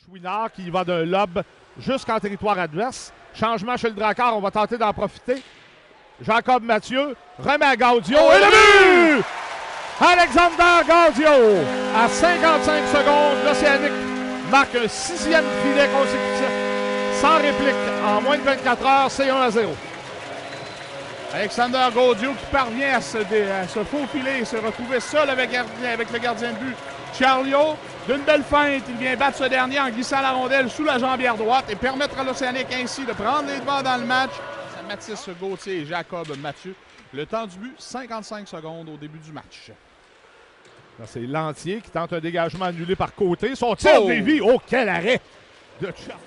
Chouinard qui va d'un lob jusqu'en territoire adverse. Changement chez le Drakkar, on va tenter d'en profiter. Jacob Mathieu remet à Gaudio et le but! Alexander Gaudio à 55 secondes. L'Océanique marque un 6e filet consécutif sans réplique en moins de 24 heures. C'est 1-0. Alexander Gaudio qui parvient à se faufiler et se retrouver seul avec le gardien de but Charlio. D'une belle feinte, il vient battre ce dernier en glissant la rondelle sous la jambière droite et permettre à l'Océanique ainsi de prendre les devants dans le match. Mathis Gauthier et Jacob Mathieu. Le temps du but, 55 secondes au début du match. C'est Lantier qui tente un dégagement annulé par côté. Son tir dévie. Oh, quel arrêt de Charles.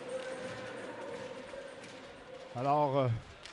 Alors,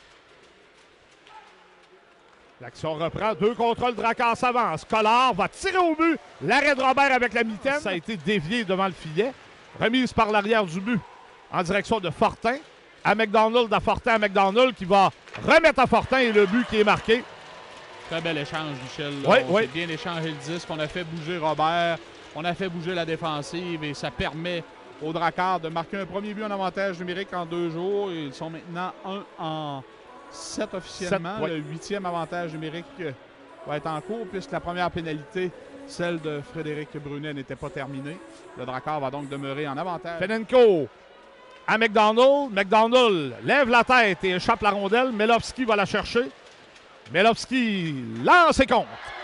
l'action reprend. 2 contrôles, Drakkar s'avance. Collard va tirer au but. L'arrêt de Robert avec la mitaine. Ça a été dévié devant le filet. Remise par l'arrière du but en direction de Fortin. À McDonald, à Fortin, à McDonald qui va remettre à Fortin et le but qui est marqué. Très bel échange, Michel. Oui, on s'est bien échangé le disque. On a fait bouger Robert. On a fait bouger la défensive et ça permet aux Drakkar de marquer un premier but en avantage numérique en 2 jours. Ils sont maintenant 1 en 7 officiellement. 7, le 8e avantage numérique va être en cours puisque la première pénalité, celle de Frédéric Brunet, n'était pas terminée. Le Drakkar va donc demeurer en avantage. Penenko à McDonald. McDonald lève la tête et échappe la rondelle. Melovski va la chercher. Melovski lance et compte.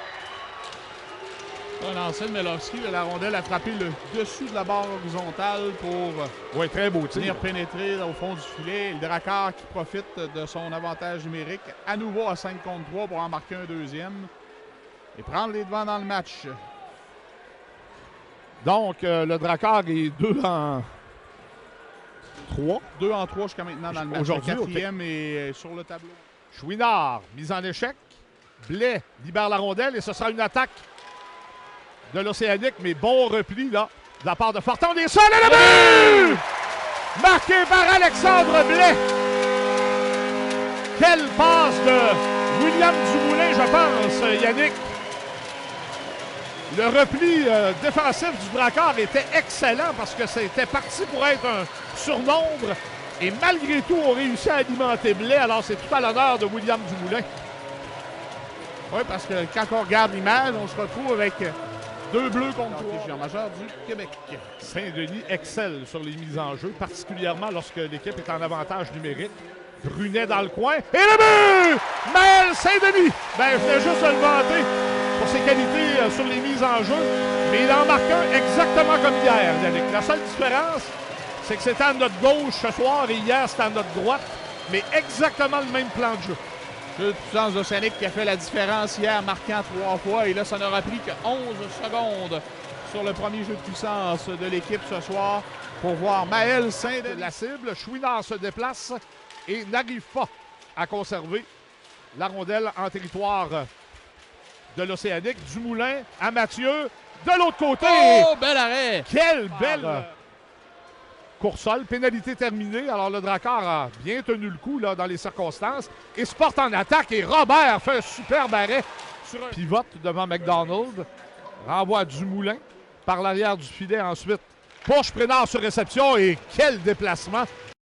Un lancer de Melovski. La rondelle a frappé le dessus de la barre horizontale pour très beau venir pénétrer au fond du filet. Le Drakkar qui profite de son avantage numérique à nouveau à 5 contre 3 pour en marquer un deuxième et prendre les devants dans le match. Donc, le Drakkar est 2 en 3. 2 en 3 jusqu'à maintenant dans le match. Aujourd'hui, le 4e est sur le tableau. Chouinard, mise en échec. Blais libère la rondelle et ce sera une attaque de l'Océanique, mais bon repli là, de la part de Fortin. On est seul et le but! Marqué par Alexandre Blais. Quelle passe de William Dumoulin, je pense, Yannick. Le repli défensif du Drakkar était excellent parce que c'était parti pour être un surnombre. Et malgré tout, on réussit à alimenter Blais. Alors, c'est tout à l'honneur de William Dumoulin. Oui, parce que quand on regarde l'image, on se retrouve avec 2 bleus contre 3 majeur du Québec. Saint-Denis excelle sur les mises en jeu, particulièrement lorsque l'équipe est en avantage numérique. Brunet dans le coin. Et le but! Maël Saint-Denis! Je voulais juste le vanter pour ses qualités sur les mises en jeu. Mais il en marque un exactement comme hier, Yannick. La seule différence, c'est que c'était à notre gauche ce soir et hier, c'était à notre droite. Mais exactement le même plan de jeu. Jeu de puissance d'Océanique qui a fait la différence hier, marquant 3 fois. Et là, ça n'aura pris que 11 secondes sur le premier jeu de puissance de l'équipe ce soir pour voir Maël Saint-Denis. La cible, Chouinard se déplace et n'arrive pas à conserver la rondelle en territoire de l'Océanique. Dumoulin à Mathieu. De l'autre côté. Oh, bel arrêt! Quelle belle course-sol. Pénalité terminée. Alors, le Drakkar a bien tenu le coup là, dans les circonstances et se porte en attaque. Et Robert fait un superbe arrêt sur un pivote devant McDonald. Renvoie à Dumoulin par l'arrière du filet ensuite. Poche Prénard sur réception et quel déplacement